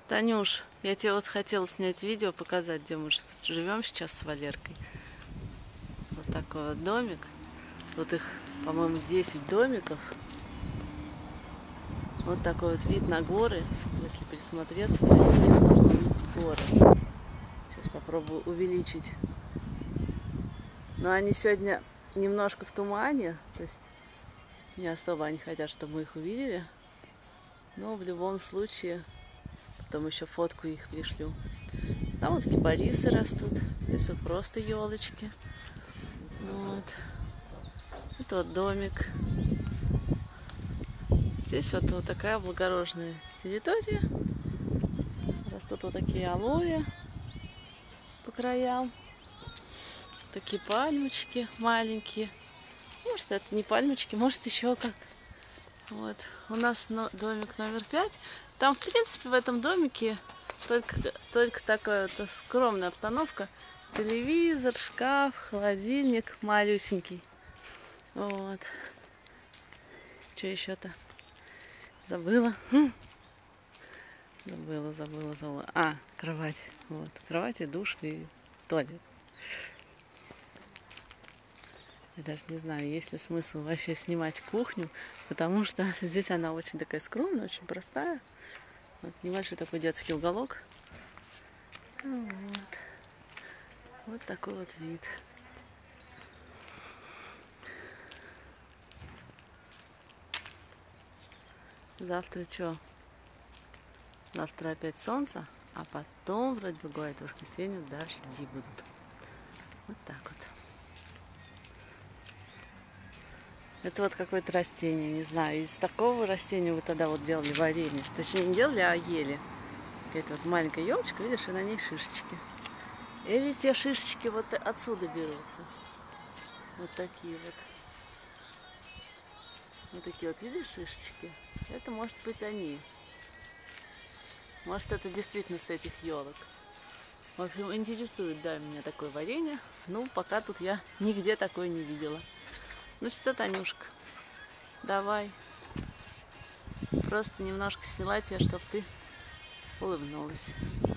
Танюш, я тебе вот хотела снять видео, показать, где мы живем сейчас с Валеркой. Вот такой вот домик. Вот их, по-моему, 10 домиков. Вот такой вот вид на горы. Если присмотреться, горы. Сейчас попробую увеличить. Но они сегодня немножко в тумане, то есть не особо они хотят, чтобы мы их увидели. Но в любом случае, потом еще фотку их пришлю. Там вот кипарисы растут. Здесь вот просто елочки. Вот. Это вот домик. Здесь вот такая благорожная территория. Растут вот такие алоэ по краям. Такие пальмочки маленькие. Может, это не пальмочки, может, еще как. Вот. У нас домик номер 5. Там, в принципе, в этом домике только такая вот скромная обстановка. Телевизор, шкаф, холодильник малюсенький. Вот. Что еще-то? Забыла. Забыла. А, кровать. Вот. Кровать и душ, и туалет. Я даже не знаю, есть ли смысл вообще снимать кухню, потому что здесь она очень такая скромная, очень простая. Вот небольшой такой детский уголок. Вот. Вот такой вот вид. Завтра что? Завтра опять солнце, а потом, вроде бы, говорит, в воскресенье дожди будут. Вот так вот. Это вот какое-то растение, не знаю. Из такого растения вы тогда вот делали варенье. Точнее, не делали, а ели. Какая-то вот маленькая елочка, видишь, и на ней шишечки. Или те шишечки вот отсюда берутся. Вот такие вот. Вот такие вот, видишь, шишечки? Это может быть они. Может, это действительно с этих елок. В общем, интересует, да, меня такое варенье. Ну, пока тут я нигде такое не видела. Ну что, Танюшка, давай. Просто немножко сняла тебя, чтобы ты улыбнулась.